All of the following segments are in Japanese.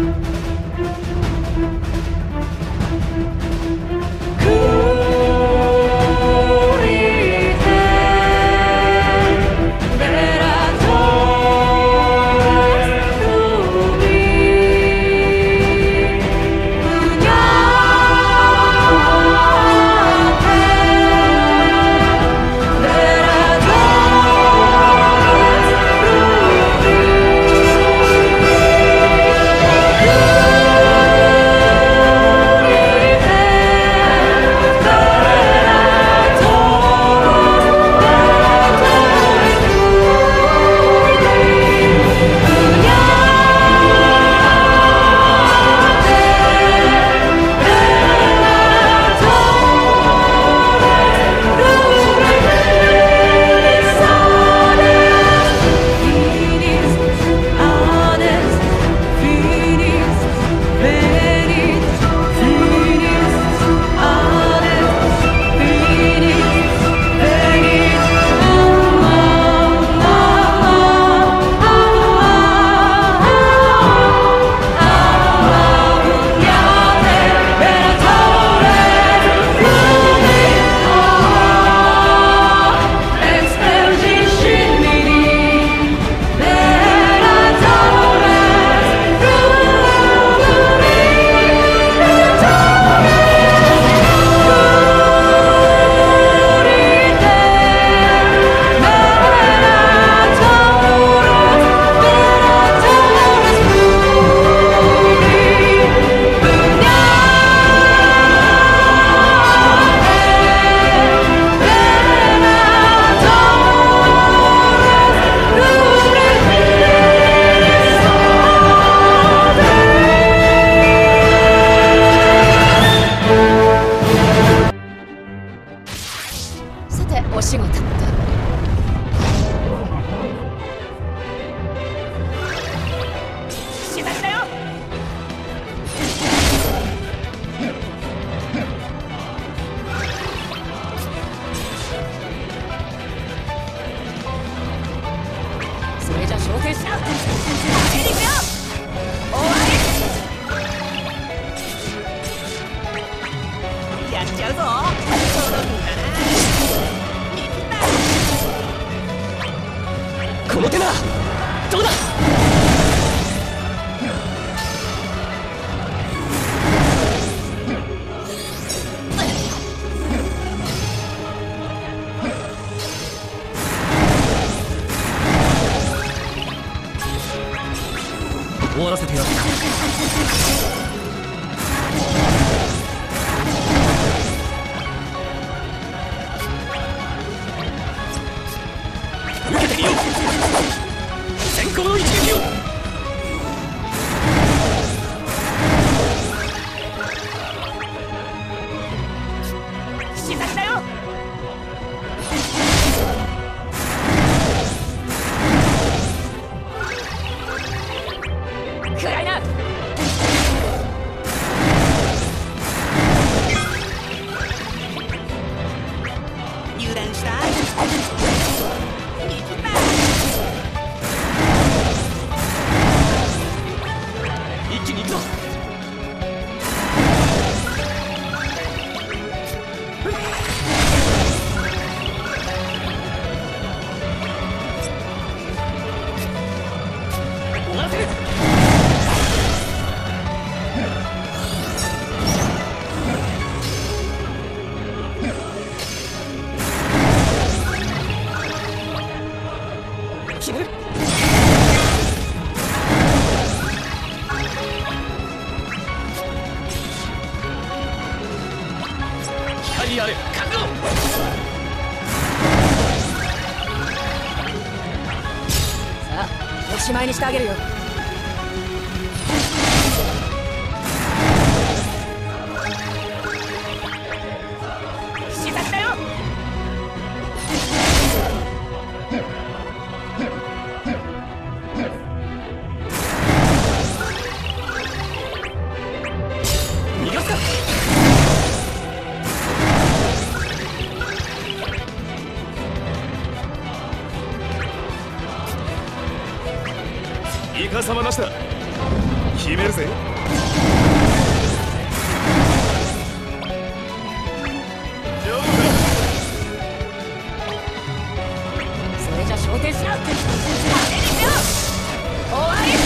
終わらせてやる。受けてみよう。先行の一撃を。試作だよ。暗いな。油断した。一気に行くぞ。終わらせる。決める。光あれ覚悟。さあおしまいにしてあげるよ。試作だよ。逃がすか。イカ様なしだ。 決めるぜ。 それじゃ昇天しな。派手にせよ。終わり。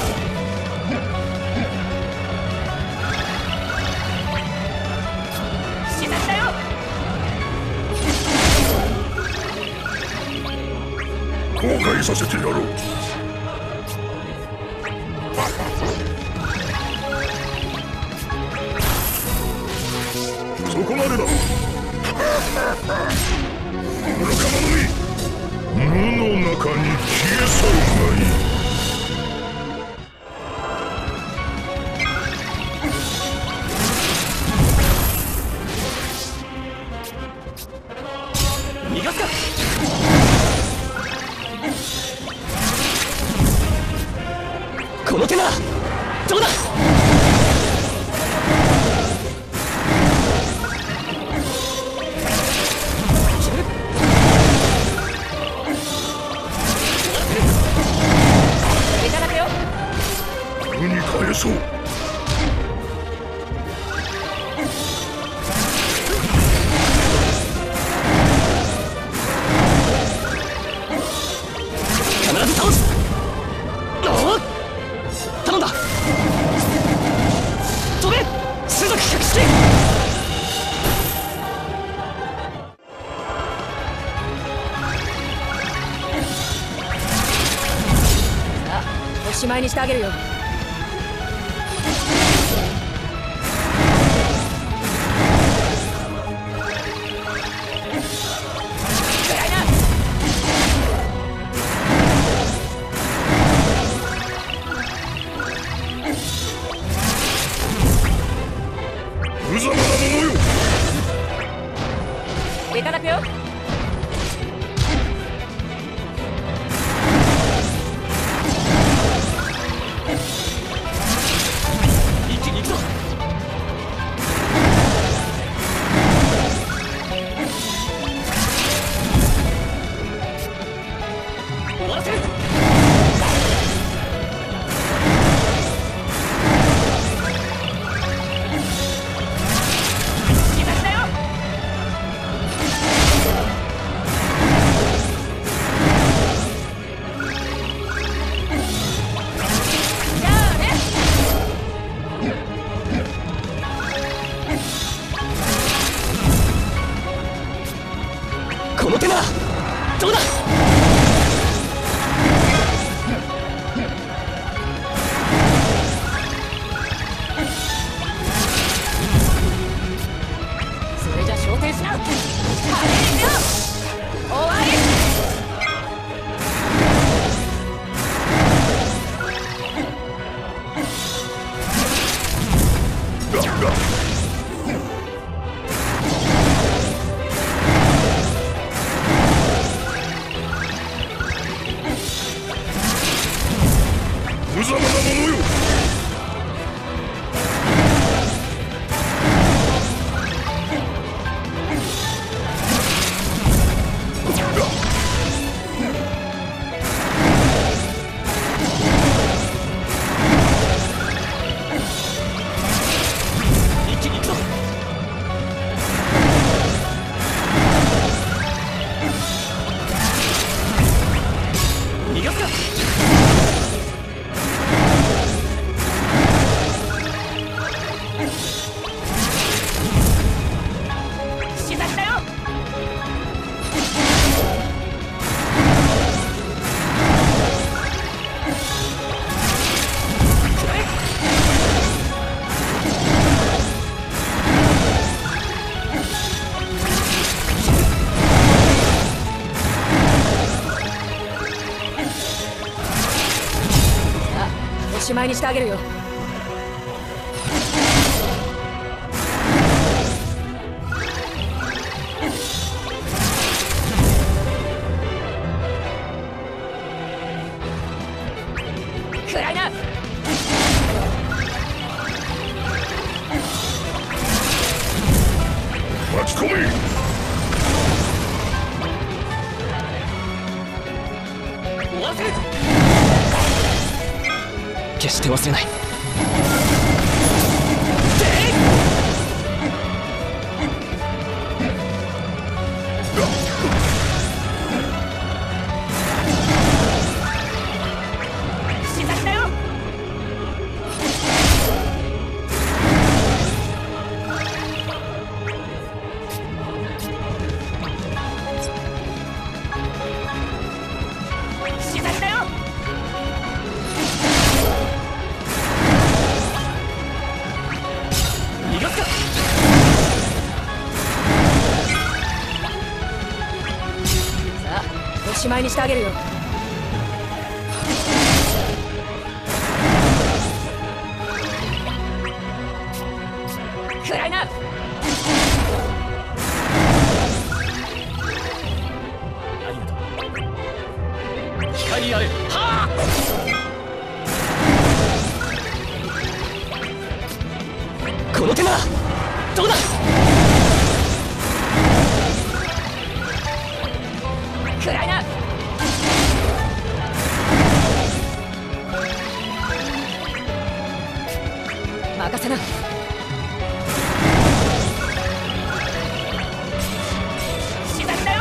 死なせだよ。 後悔させてやろう。そこまでだ。愚か者め、無の中に消え去るがいい。 逃がすか。この手ならどうだ。 返そう。 必ず倒す。頼んだ。飛べ種族百式。 さあおしまいにしてあげるよ。 無様なものよ。 いただくよ。 一気に行くぞ。終わらせる。この手ならどうだ。 それじゃ昇天しな。派手にせよ。終わり。 無様なものよ。 一気に行くぞ。逃がすか。 おしまいにしてあげるよ。暗いな。 巻き込め。 終わらせる。決して忘れない。 おしまいにしてあげるよ。暗いな。 光あれ。はあ。この手ならどうだ。 暗いな。任せな。死なんだよ。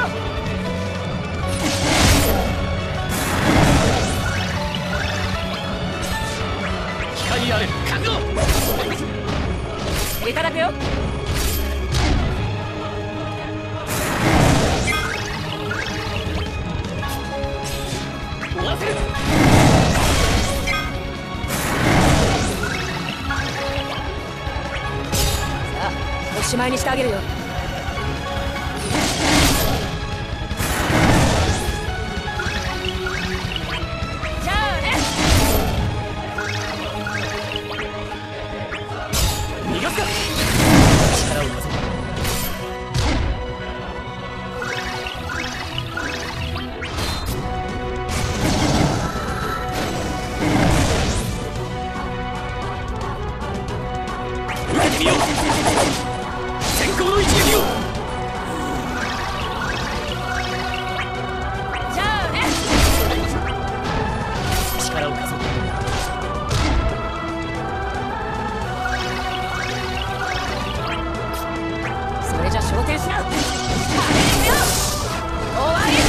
光あれ覚悟。 いただくよ。 終わらせる。 おしまいにしてあげるよ。じゃあね。 逃がすか。力を貸せ。受けてみよう。先行の一撃を。 じゃあね。 力を貸そう。 それじゃ昇天しな。派手ですよ。終わり。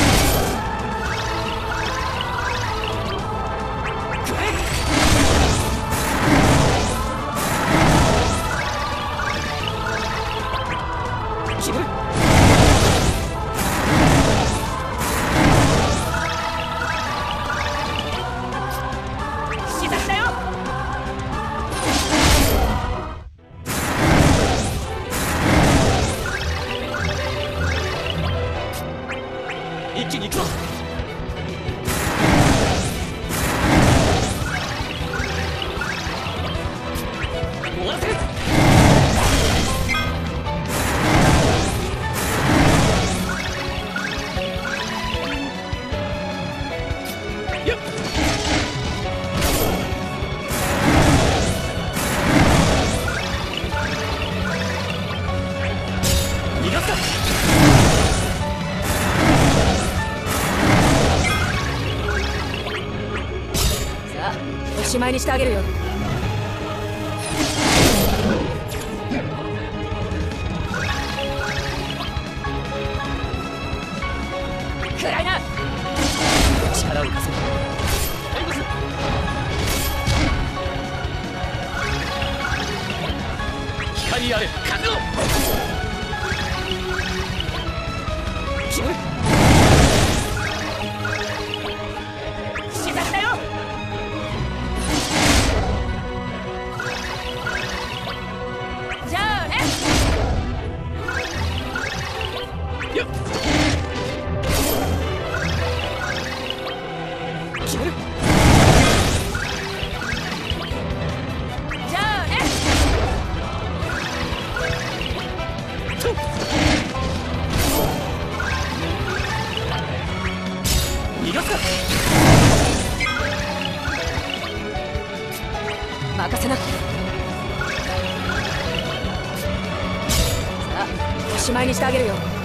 決める。 死だよ。 一気に行くぞ。終わらせる。よっ。逃がすか。 さあ、おしまいにしてあげるよ。暗いな。 力を貸せ。光あれ覚悟。決める。 死だよ。じゃあね。 よっ。決める。 じゃあね。 とっ。逃がすか。 任せな。さあ、おしまいにしてあげるよ。